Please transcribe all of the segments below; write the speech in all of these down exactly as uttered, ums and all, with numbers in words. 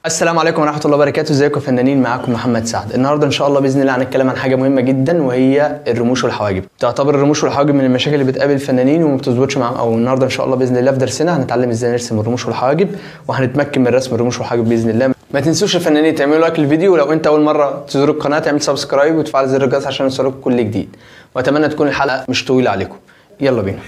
السلام عليكم ورحمة الله وبركاته. ازيكم يا فنانين؟ معاكم محمد سعد. النهارده ان شاء الله باذن الله هنتكلم عن حاجة مهمة جدا وهي الرموش والحواجب. تعتبر الرموش والحواجب من المشاكل اللي بتقابل الفنانين وما بتظبطش معاهم، او النهارده ان شاء الله باذن الله في درسنا هنتعلم ازاي نرسم الرموش والحواجب، وهنتمكن من رسم الرموش والحواجب باذن الله. ما تنسوش يا فنانين تعملوا لايك للفيديو، ولو انت اول مرة تزور القناة تعمل سبسكرايب وتفعل زر الجرس عشان يوصلك كل جديد. واتمنى تكون الحلقة مش طويلة عليكم. يلا بينا.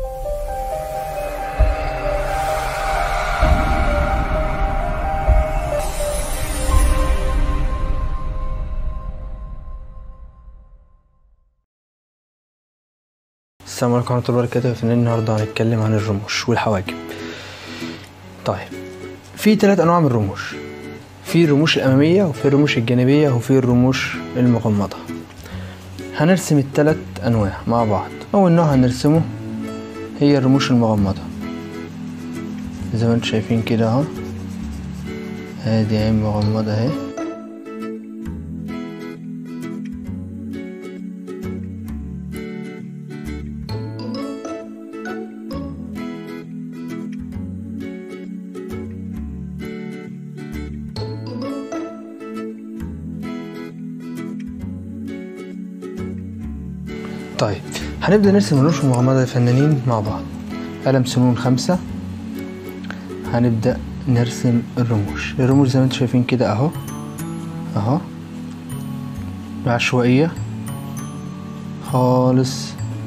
السلام عليكم ورحمة الله وبركاته يا فنانين. النهارده هنتكلم عن الرموش والحواجب. طيب، في ثلاث انواع من الرموش، في الرموش الاماميه وفي الرموش الجانبيه وفي الرموش المغمضه. هنرسم الثلاث انواع مع بعض. اول نوع هنرسمه هي الرموش المغمضه، زي ما انتم شايفين كده اهو. ادي عين مغمضه اهي. طيب، هنبدأ نرسم الرموش المغمضة يا فنانين مع بعض. قلم سنون خمسة. هنبدأ نرسم الرموش الرموش زي ما انتم شايفين كده اهو اهو، بعشوائية خالص.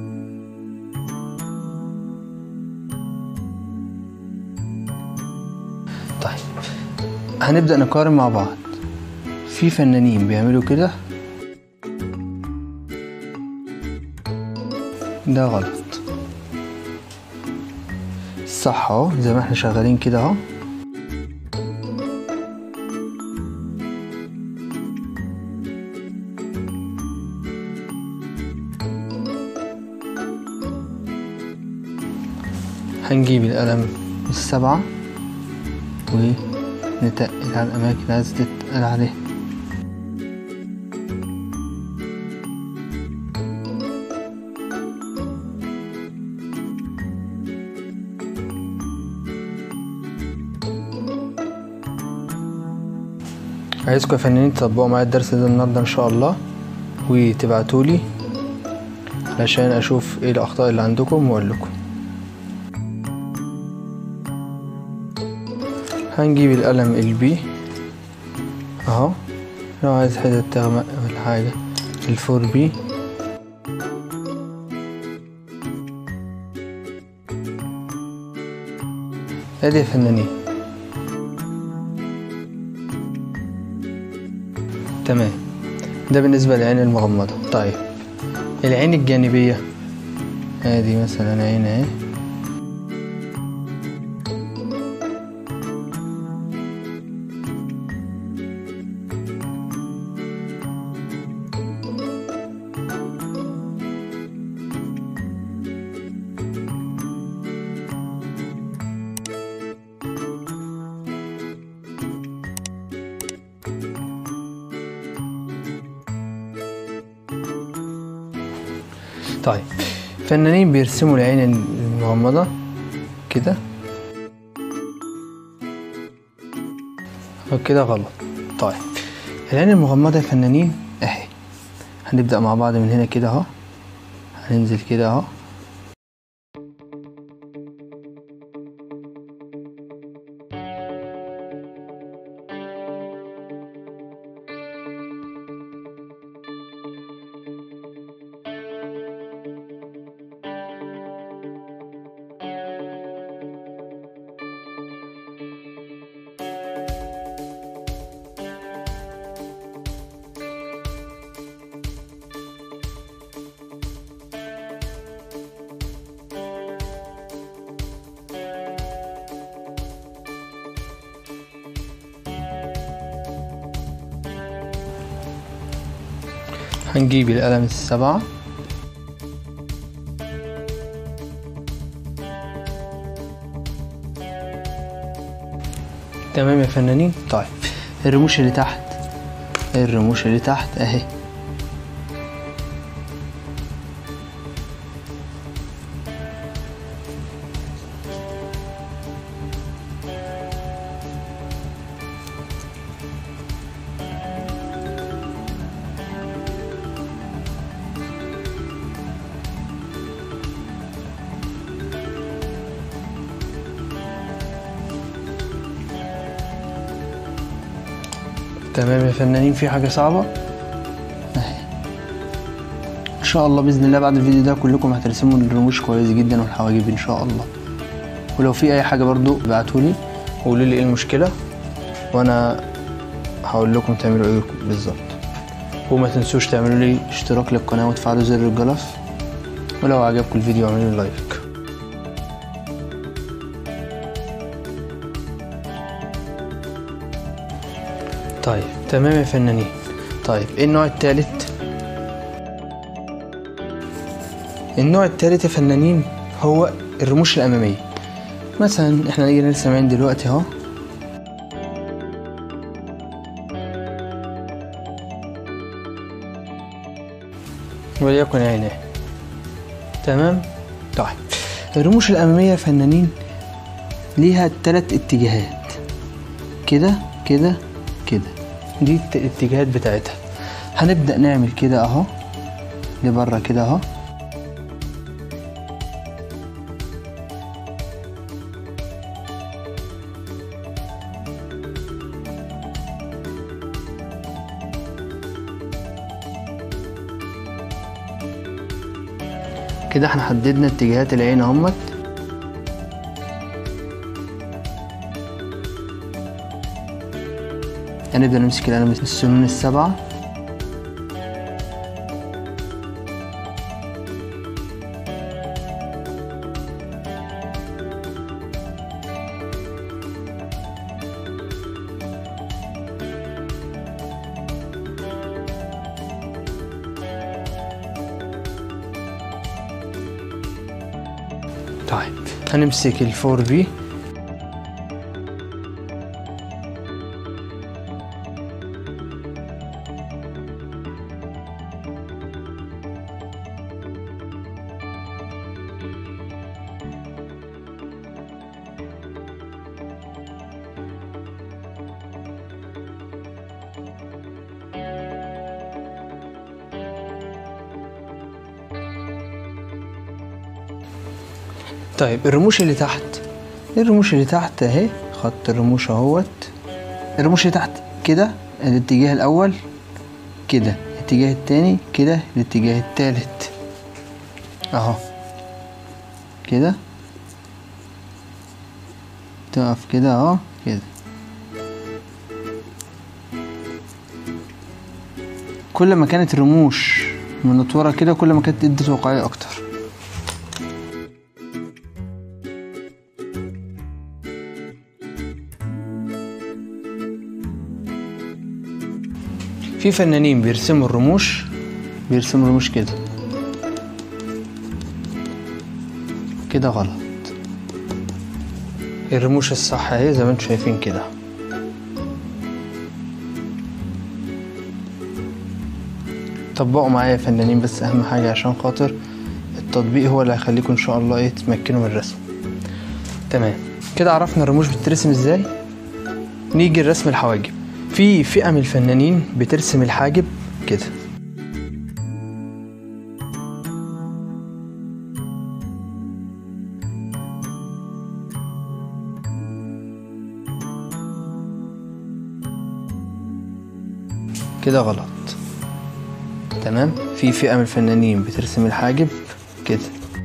طيب، هنبدأ نقارن مع بعض. في فنانين بيعملوا كده، ده غلط. الصح اهو زي ما احنا شغالين كده اهو. هنجيب القلم السبعة ونتقل على الأماكن اللي عايزة تتقل عليها. عايزكم يا فنانين تطبقوا معايا الدرس ده النهارده ان شاء الله، وتبعتولي علشان اشوف ايه الاخطاء اللي عندكم واقول لكم. هنجيب القلم البي اهو، لو عايز حته تغمق ولا حاجه الفور بي. ادي يا فنانين. تمام، ده بالنسبة للعين المغمضة. طيب، العين الجانبية ادي مثلا عين اهي. طيب، فنانين بيرسموا العين المغمضة كده كده غلط. طيب، العين المغمضة يا فنانين اهي. هنبدأ مع بعض من هنا كده اهو، هننزل كده اهو. هنجيب القلم السبعة تمام يا فنانين. طيب، الرموش اللي تحت الرموش اللي تحت اهي. تمام يا فنانين، في حاجة صعبة اهي. ان شاء الله باذن الله بعد الفيديو ده كلكم هترسموا الرموش كويس جدا والحواجب ان شاء الله. ولو في اي حاجة برضو ابعتولي وقولوا لي ايه المشكلة وانا هقول لكم تعملوا ايه بالظبط. وما تنسوش تعملوا لي اشتراك للقناة وتفعلوا زر الجرس، ولو عجبكم الفيديو اعملوا لي لايك. طيب تمام يا فنانين. طيب ايه النوع التالت؟ النوع التالت يا فنانين هو الرموش الاماميه. مثلا احنا نيجي نرسم عين دلوقتي اهو، وليكن عيناه. تمام. طيب الرموش الاماميه يا فنانين ليها تلات اتجاهات، كده كده كده، دي الاتجاهات بتاعتها. هنبدأ نعمل كده اهو لبره كده اهو، كده احنا حددنا اتجاهات العين اهمت. هنبدأ نمسك القلم السنون السبعة، طيب هنمسك الفور بي، طيب الرموش اللي تحت، الرموش اللي تحت اهي، خط الرموش اهوت. الرموش اللي تحت كده الاتجاه الاول، كده الاتجاه التاني، كده الاتجاه التالت اهو، كده تقف كده اهو كده. كل ما كانت الرموش منطورة كده كل ما كانت ادت واقعية اكتر. في فنانين بيرسموا الرموش بيرسموا الرموش كده كده غلط. الرموش الصح اهي زي ما انتم شايفين كده. طبقوا معايا يا فنانين بس اهم حاجة عشان خاطر التطبيق هو اللي هيخليكم ان شاء الله ايه تتمكنوا من الرسم. تمام كده عرفنا الرموش بتترسم ازاي. نيجي لرسم الحواجب. في فئة من الفنانين بترسم الحاجب كده، كده غلط. تمام. في فئة من الفنانين بترسم الحاجب كده،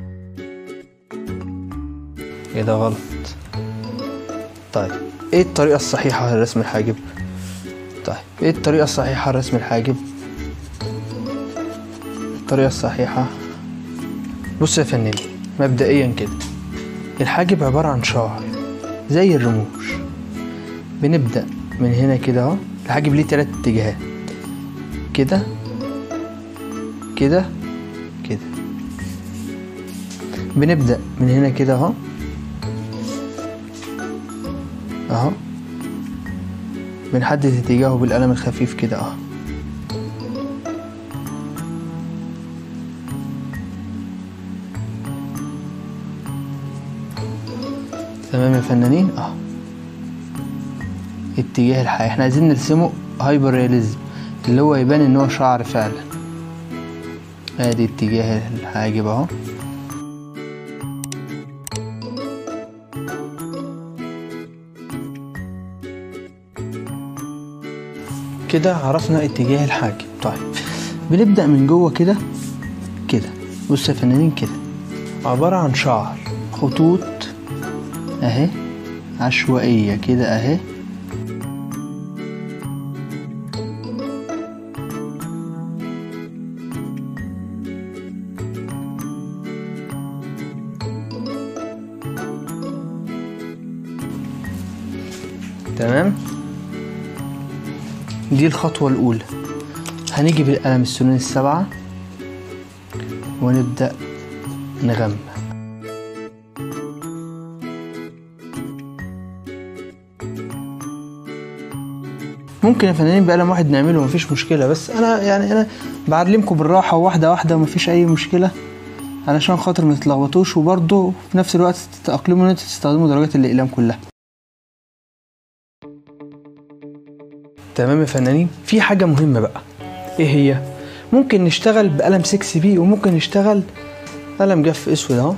كده غلط. طيب ايه الطريقة الصحيحة لرسم الحاجب؟ طيب ايه الطريقة الصحيحة لرسم الحاجب؟ الطريقة الصحيحة بص يا فنانين، مبدئيا كده الحاجب عبارة عن شعر زي الرموش. بنبدأ من هنا كده اهو. الحاجب ليه تلات اتجاهات، كده كده كده. بنبدأ من هنا كده اهو اهو، بنحدد اتجاهه بالقلم الخفيف كده اهو. تمام يا فنانين اهو. اتجاه الحاجب احنا عايزين نرسمه هايبر رياليزم، اللي هو يبان ان هو شعر فعلا. ادي اتجاه الحاجب اهو. كده عرفنا اتجاه الحاجب. طيب بنبدأ من جوه كده كده. بص يا فنانين كده عبارة عن شعر خطوط اهي عشوائية كده اهي. تمام، دي الخطوة الأولى. هنيجي بالقلم السنون السبعة ونبدأ نغمق. ممكن يا فنانين بقلم واحد نعمله مفيش مشكلة، بس أنا يعني أنا بعلمكم بالراحة واحدة واحدة ومفيش أي مشكلة علشان خاطر ما تتلخبطوش، وبرضه في نفس الوقت تتأقلموا إن انتوا تستخدموا درجات الأقلام كلها. تمام يا فنانين، في حاجة مهمة بقى، ايه هي؟ ممكن نشتغل بقلم ستة بي وممكن نشتغل قلم جاف اسود اهو.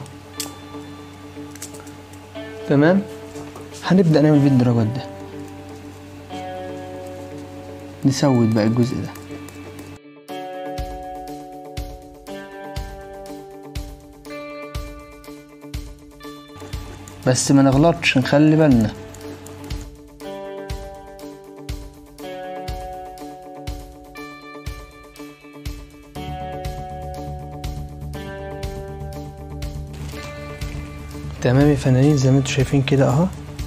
تمام، هنبدأ نعمل بيه الدرجات ده. نسود بقى الجزء ده. بس ما نغلطش، نخلي بالنا. تمام يا فنانين، زي ما انتوا شايفين كده اهو.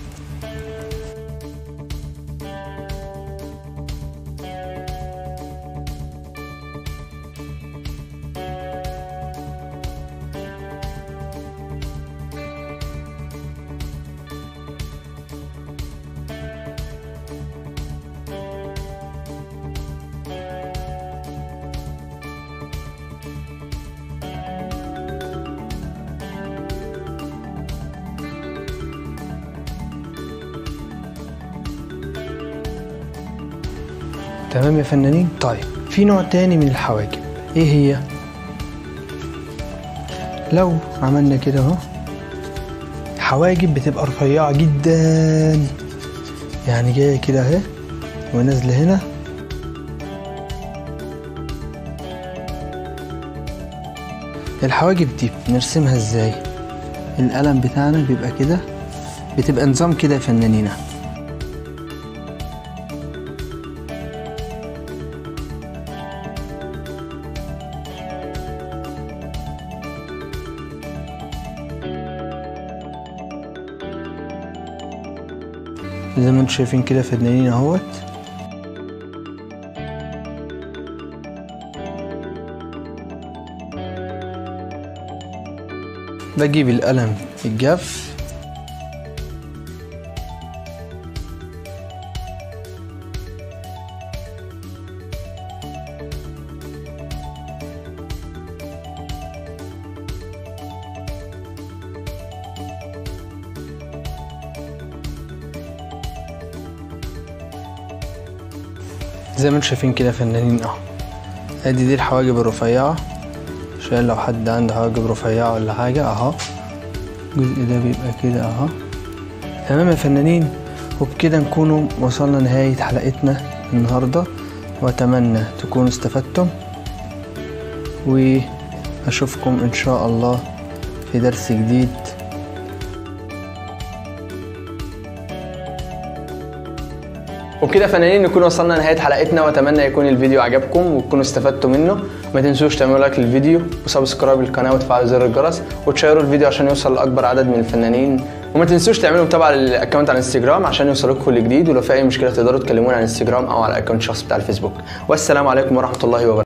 تمام يا فنانين. طيب في نوع تاني من الحواجب، ايه هي؟ لو عملنا كده اهو، حواجب بتبقى رفيعة جدا، يعني جاية كده اهي ونازلة هنا. الحواجب دي بنرسمها ازاي؟ القلم بتاعنا بيبقى كده، بتبقى نظام كده يا فنانين. زي ما انتم شايفين كده فنانين اهوت. بجيب القلم الجاف زي ما انتم شايفين كده فنانين اهو. ادي دي الحواجب الرفيعة، عشان لو حد عنده حواجب رفيعة ولا حاجة اهو، الجزء ده بيبقى كده اهو. تمام يا فنانين، وبكده نكونوا وصلنا نهاية حلقتنا النهاردة، واتمنى تكونوا استفدتم، واشوفكم ان شاء الله في درس جديد. وبكده فنانين نكون وصلنا لنهايه حلقتنا، واتمنى يكون الفيديو عجبكم وتكونوا استفدتوا منه. ما تنسوش تعملوا لايك للفيديو وسبسكرايب للقناه وتفعلوا زر الجرس وتشيروا الفيديو عشان يوصل لاكبر عدد من الفنانين. وما تنسوش تعملوا متابعه للاكونت على الانستجرام عشان يوصلكم كل جديد، ولو في اي مشكله تقدروا تكلمونا على الانستجرام او على الاكونت الشخصي بتاع الفيسبوك. والسلام عليكم ورحمه الله وبركاته.